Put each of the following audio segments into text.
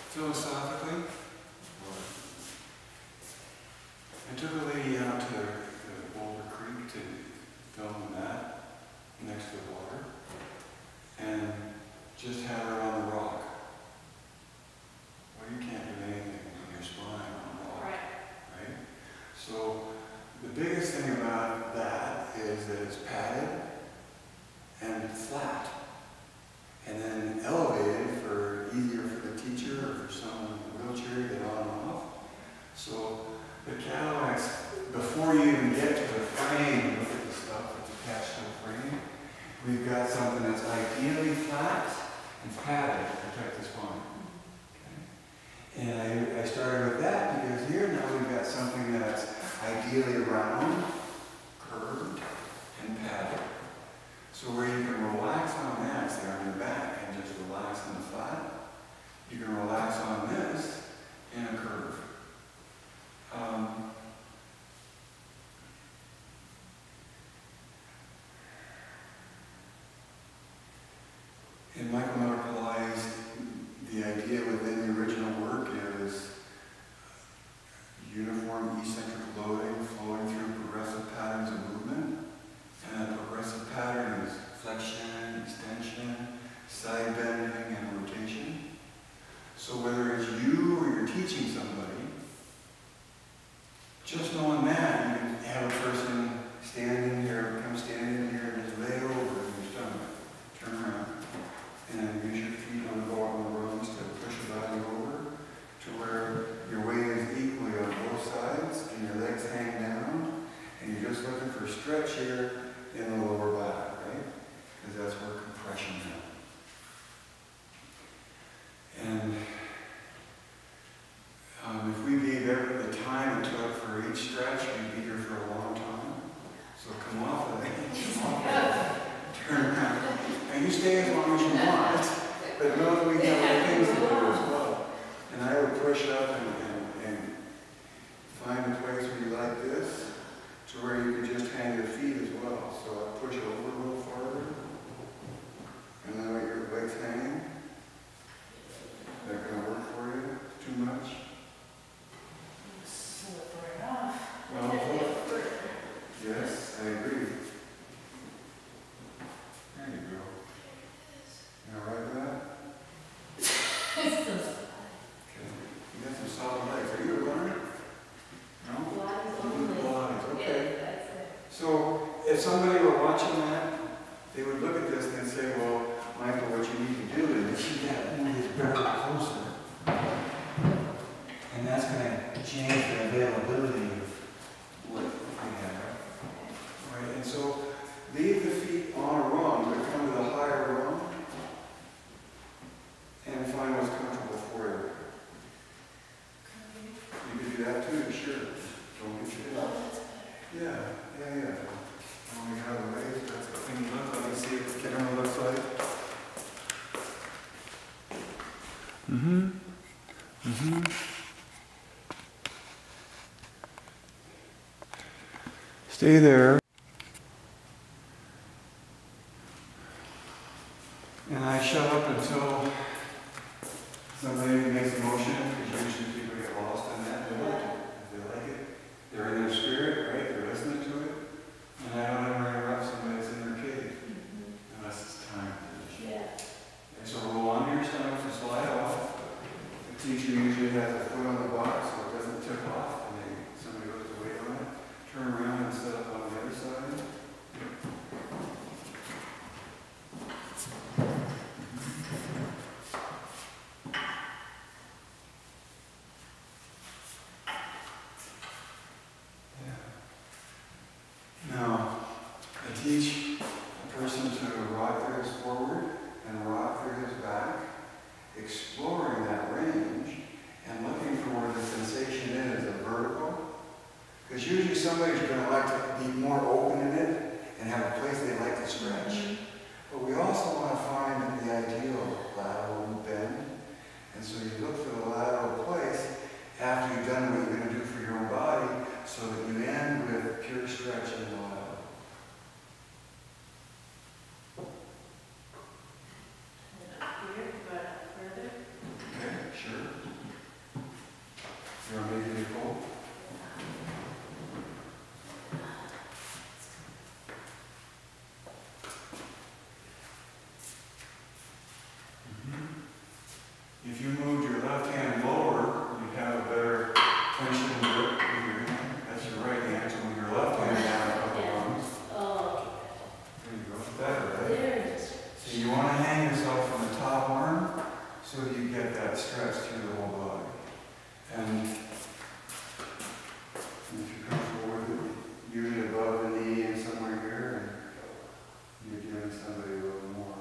philosophically, I took a lady out to Boulder Creek to film that next to the water, and just had her on the rock. Well, you can't do anything when you're spying on a rock, right? So the biggest thing about that is that it's padded and flat, and then elevated for easier for the teacher or for someone in a wheelchair to get on and off. So the Cadillacs, before you even get to the frame, look at the stuff that's attached to the frame, we've got something that's ideally flat and padded to protect the spine. Okay? And I started with that because here now we've got something that's ideally round, curved, and padded. So where you can relax on that, say on your back, and just relax on the flat, you can relax on this in a curve. And Michael Miller Pilates, the idea within the original work is uniform eccentric loading flowing through progressive patterns of movement. And that progressive pattern is flexion, extension, side bending, and rotation. So whether it's you or you're teaching somebody, just on that, you can have a person stand in here, come stand in here, and just lay over in your stomach. Turn around. And use your feet on the rungs to push your body over to where your weight is equally on both sides, and your legs hang down, and you're just looking for stretch here in the lower back, right? Because that's where compression is. And if we gave the time it took for each stretch, we'd be here for a long time. So come off of it. Turn around. And you stay as long as you want, but know that we have other things to do as well. And I would push up and find a place where you like this, to where you can just hang your feet as well. So I push it over a little farther, and then let your legs hang. Is that going to work for you? Too much? Well, yes, I agree. There you go. You all right with that? Okay. You got some solid legs. Are you a runner? No? Pilates. Okay. So if somebody were watching that, they would look at this and they'd say, well, Michael, what you need to do is you got to move this barrel closer. And that's going to change the availability of what we have. Right? And so leave the feet on a rung, but come to the higher rung and find what's comfortable for you. You can do that too, sure. Don't get your head. Yeah. When we have the waves, that's the thing you look. Let me see what the camera looks like. Stay there. And I shut up until somebody makes a motion, because usually people get lost in that. They like it. If they like it, they're in their spirit, right? They're listening to it. And I don't ever interrupt somebody that's in their cave, unless it's time. And so roll onto your stomach and slide off. The teacher usually has a foot on the box so it doesn't tip off, and then somebody goes to weight on it. Turn around and set up on the other side. Now, I teach a person to rock their hips forward and rock their hips back, exploring that range and looking for where the sensation is a vertical. Because usually somebody's going to like to be more open in it and have a place they like to stretch. But we also want to find the ideal lateral bend. And so you look for the lateral place after you've done what you're going to do for your own body, so that you end with pure stretch in the lateral. Okay, sure. If you moved your left hand lower, you'd have a better tension and grip with your hand. That's your right hand, so move your left hand down a couple rungs. Oh, There you go. Better, right? there it is. So you want to hang yourself from the top arm so you get that stretch through the whole body. And if you're comfortable with it, usually above the knee and somewhere here, and you're giving somebody a little more.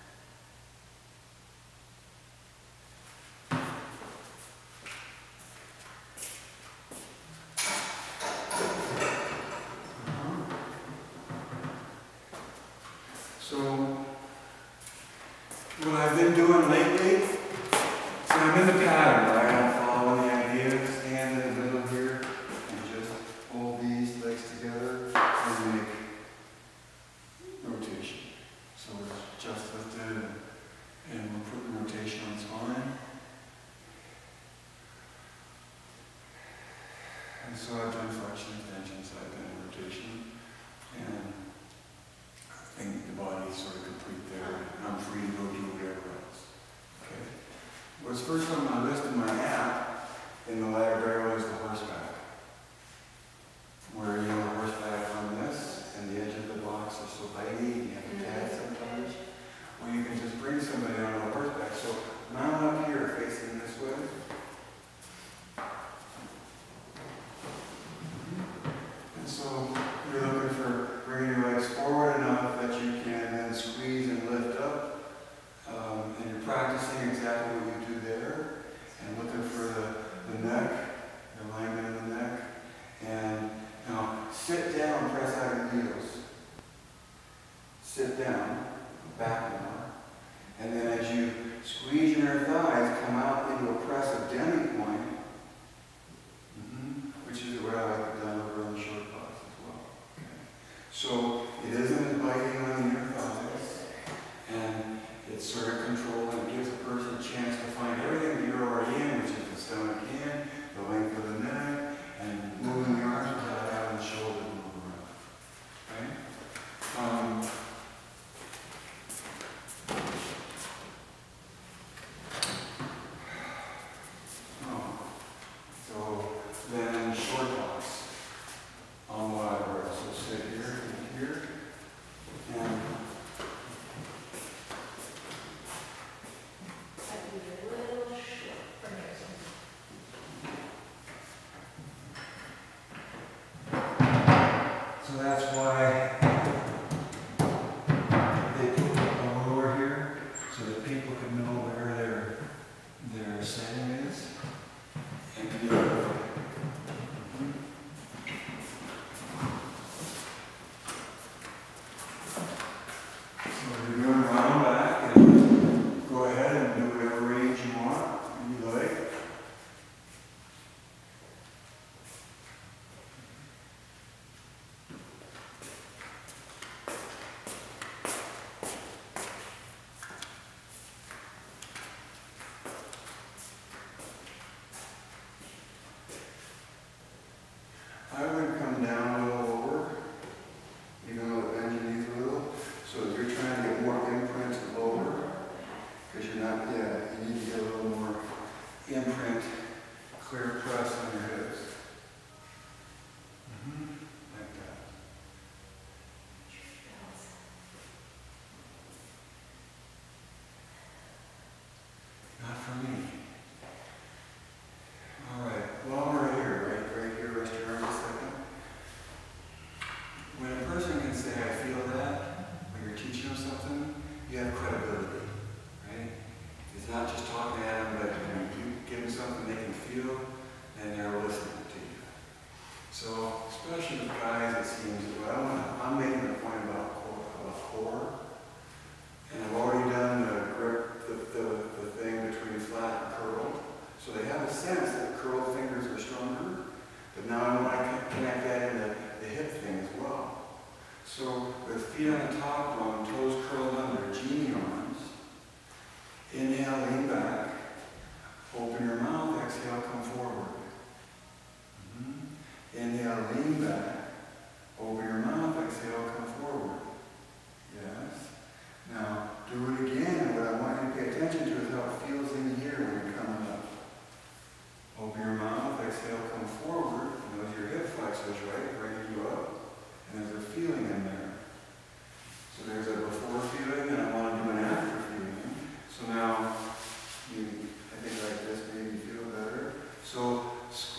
So, what I've been doing lately, so I'm in the pattern, right? I'm following the idea, stand in the middle here, and just hold these legs together and make rotation. So it's just lifted, and we're putting rotation on the spine. And so I've done flexion, extension, side bend, rotation, and I think the body's sort of complete there, and I'm free to go do whatever else. Okay? What's first on my list in my app in the ladder barrel is the horseback. Where you have a horseback on this, and the edge of the box is so bitey, and you have to tag sometimes. Well, you can just bring somebody on a horseback. So mount up here facing this way. And so you're looking for bringing your legs forward enough that you can then squeeze and lift up. And you're practicing exactly what you do there. And looking for the neck, the alignment of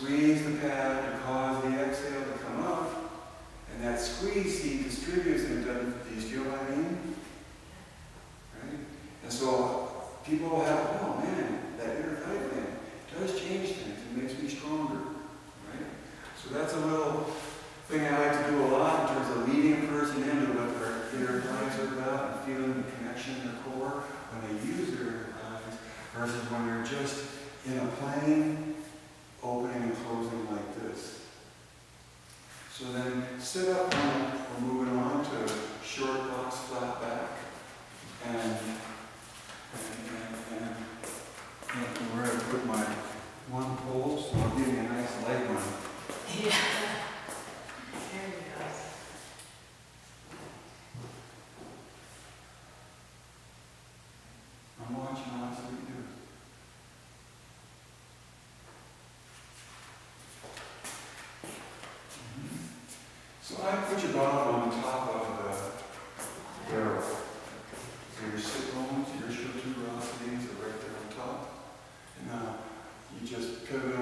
squeeze the pad to cause the exhale to come up, and that squeeze heat distributes and it doesn't, do you feel what I mean? Right? And so people will have, oh man, that inner thigh gland does change things, it makes me stronger. Right? So that's a little thing I like to do a lot in terms of leading a person into what their inner thighs are about and feeling the connection in their core when they use their inner thighs versus when they're just in a plane opening and closing like this. So then sit up now, we're moving on to short box, flat back. And where I put my one pole, so I'll give you a nice leg one. Yeah. There you go. I'm watching, I'll see what you do. So I put your bottom on top of the barrel. So your sit bones, your Shotourasana are right there on top. And now you just pivot